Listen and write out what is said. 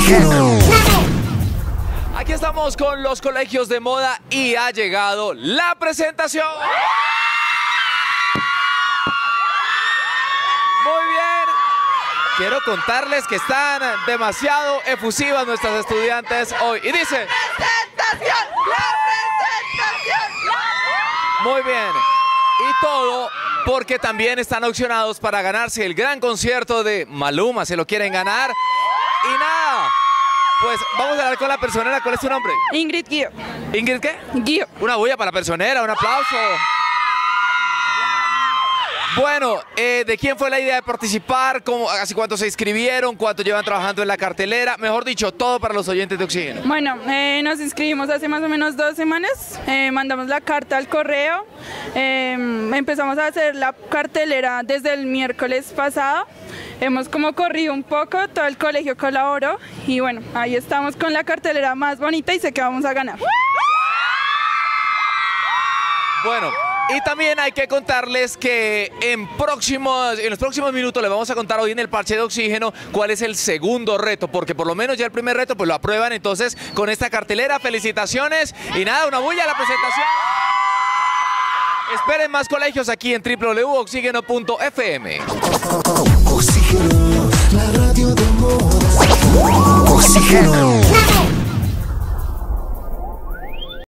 Oxígeno. Aquí estamos con los colegios de moda y ha llegado la presentación. Muy bien. Quiero contarles que están demasiado efusivas nuestras estudiantes hoy. Y dice... ¡Presentación! ¡La presentación! Muy bien. Y todo porque también están opcionados para ganarse el gran concierto de Maluma. ¿Se lo quieren ganar? Y nada, pues vamos a hablar con la personera. ¿Cuál es su nombre? Ingrid Guío. ¿Ingrid qué? Guío. Una bulla para la personera, un aplauso. Bueno, ¿de quién fue la idea de participar? ¿Hace cuánto se inscribieron? ¿Cuánto llevan trabajando en la cartelera? Mejor dicho, todo para los oyentes de Oxígeno. Bueno, nos inscribimos hace más o menos 2 semanas. Mandamos la carta al correo. Empezamos a hacer la cartelera desde el miércoles pasado. Hemos como corrido un poco, todo el colegio colaboró. Y bueno, ahí estamos con la cartelera más bonita y sé que vamos a ganar. Bueno, y también hay que contarles que en los próximos minutos les vamos a contar hoy en el parche de Oxígeno cuál es el segundo reto, porque por lo menos ya el primer reto pues lo aprueban. Entonces con esta cartelera, felicitaciones y nada, una bulla a la presentación. Esperen más colegios aquí en www.oxigeno.fm. Oxígeno, la radio de moda. Oxígeno.